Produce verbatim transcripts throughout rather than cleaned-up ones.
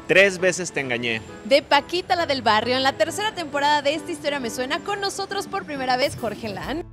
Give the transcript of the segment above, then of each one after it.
Tres veces te engañé. De Paquita, la del barrio, en la tercera temporada de Esta Historia Me Suena, con nosotros por primera vez Jorge Lan.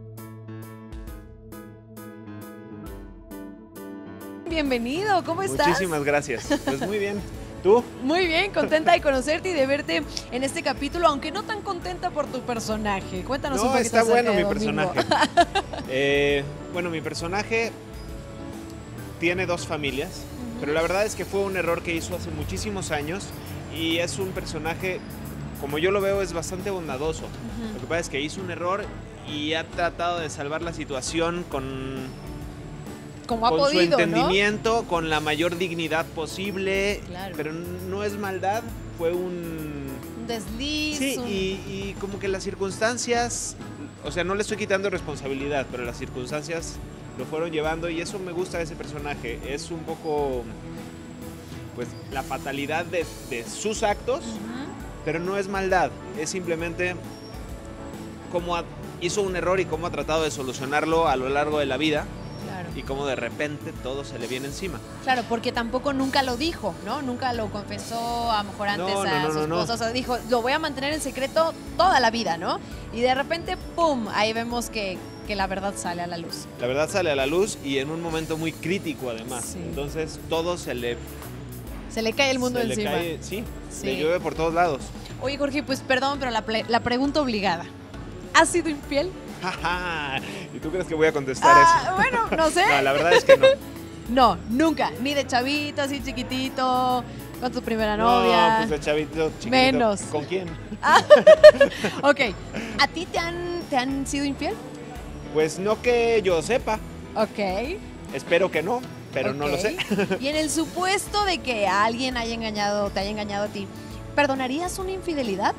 Bienvenido, ¿cómo estás? Muchísimas gracias. Pues muy bien. ¿Tú? Muy bien, contenta de conocerte y de verte en este capítulo, aunque no tan contenta por tu personaje. Cuéntanos no, un poquito está bueno mi Domingo. personaje. eh, bueno, mi personaje tiene dos familias, uh-huh. pero la verdad es que fue un error que hizo hace muchísimos años y es un personaje, como yo lo veo, es bastante bondadoso. Uh-huh. Lo que pasa es que hizo un error y ha tratado de salvar la situación con... Como ha con podido, su entendimiento, ¿no? Con la mayor dignidad posible, claro. pero no es maldad, fue un... Un desliz. Sí, un... y, y como que las circunstancias, o sea, no le estoy quitando responsabilidad, pero las circunstancias lo fueron llevando y eso me gusta de ese personaje, es un poco, pues, la fatalidad de, de sus actos, uh-huh. pero no es maldad, es simplemente cómo ha, hizo un error y cómo ha tratado de solucionarlo a lo largo de la vida. Claro. Y como de repente todo se le viene encima. Claro, porque tampoco nunca lo dijo, ¿no? Nunca lo confesó a lo mejor antes no, no, a no, su no, esposa. no. O sea, dijo, lo voy a mantener en secreto toda la vida, ¿no? Y de repente, ¡pum! Ahí vemos que, que la verdad sale a la luz. La verdad sale a la luz y en un momento muy crítico además. Sí. Entonces todo se le... Se le cae el mundo se encima. Le cae, sí, sí, le llueve por todos lados. Oye, Jorge, pues perdón, pero la, la pregunta obligada. ¿Has sido infiel? ¿Y tú crees que voy a contestar ah, eso? Bueno, no sé. No, la verdad es que no. No, nunca. Ni de chavito, así chiquitito, con tu primera novia. No, pues de chavito, chiquitito. Menos. ¿Con quién? Ah, ok. ¿A ti te han, te han sido infiel? Pues no que yo sepa. Ok. Espero que no, pero okay. no lo sé. Y en el supuesto de que alguien haya engañado, te haya engañado a ti, ¿perdonarías una infidelidad?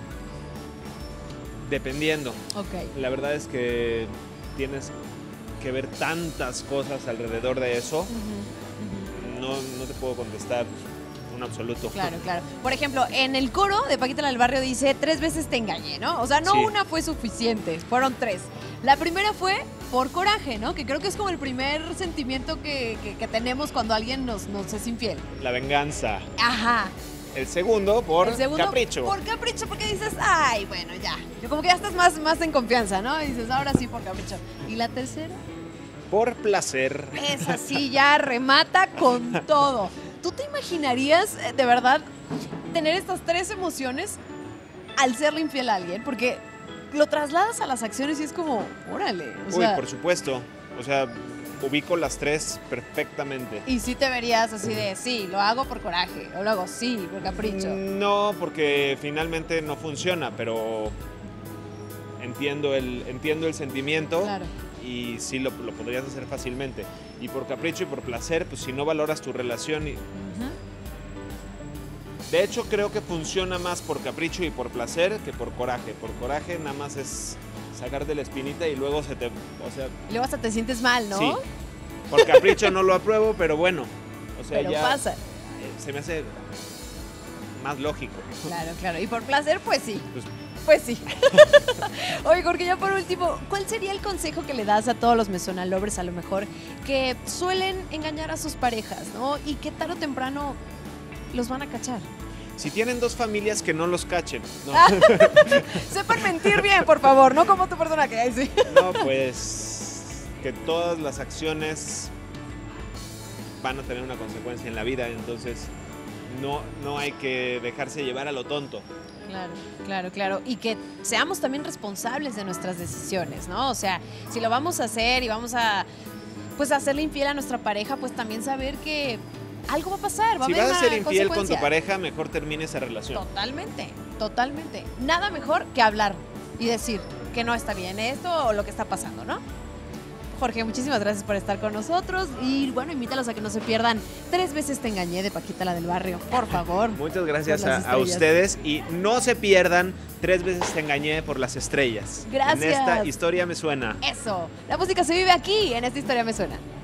Dependiendo. Okay. La verdad es que tienes que ver tantas cosas alrededor de eso. Uh-huh. Uh-huh. No, no te puedo contestar un absoluto. Claro, claro. Por ejemplo, en el coro de Paquita la del barrio dice, tres veces te engañé, ¿no? O sea, no sí. una fue suficiente, fueron tres. La primera fue por coraje, ¿no? Que creo que es como el primer sentimiento que, que, que tenemos cuando alguien nos, nos es infiel. La venganza. Ajá. El segundo por el segundo, capricho. Por capricho, porque dices, ay, bueno, ya. Como que ya estás más, más en confianza, ¿no? Y dices, ahora sí, por capricho. ¿Y la tercera? Por placer. Esa sí, ya remata con todo. ¿Tú te imaginarías, de verdad, tener estas tres emociones al serle infiel a alguien? Porque lo trasladas a las acciones y es como, órale. O Uy, sea, por supuesto. O sea, ubico las tres perfectamente. ¿Y sí te verías así de, sí, lo hago por coraje, o lo hago sí, por capricho? No, porque finalmente no funciona, pero entiendo el, entiendo el sentimiento. Claro. Y sí lo, lo podrías hacer fácilmente. Y por capricho y por placer, pues si no valoras tu relación... Y... Uh-huh. De hecho, creo que funciona más por capricho y por placer que por coraje. Por coraje nada más es sacarte la espinita y luego se te... O sea, y luego hasta te sientes mal, ¿no? Sí. Por capricho no lo apruebo, pero bueno. O sea, pero ya pasa. Eh, se me hace más lógico. Claro, claro. Y por placer, pues sí. Pues, Pues sí. Oye, Jorge, ya por último, ¿cuál sería el consejo que le das a todos los Me Suena lovers, a lo mejor, que suelen engañar a sus parejas, ¿no? Y que tarde o temprano los van a cachar. Si tienen dos familias, que no los cachen. ¿No? Sepan mentir bien, por favor, no como tu personaje. Ay, sí. No, pues que todas las acciones van a tener una consecuencia en la vida, entonces no, no hay que dejarse llevar a lo tonto. Claro, claro, claro. Y que seamos también responsables de nuestras decisiones, ¿no? O sea, si lo vamos a hacer y vamos a, pues, a hacerle infiel a nuestra pareja, pues también saber que algo va a pasar, va si a haber vas a una ser infiel con tu consecuencia. pareja, mejor termine esa relación. Totalmente, totalmente. Nada mejor que hablar y decir que no está bien esto o lo que está pasando, ¿no? Jorge, muchísimas gracias por estar con nosotros y bueno, invítalos a que no se pierdan Tres veces te engañé de Paquita la del barrio, por favor. Muchas gracias a, a ustedes y no se pierdan Tres veces te engañé por las estrellas. Gracias. En Esta Historia Me Suena. Eso, la música se vive aquí en Esta Historia Me Suena.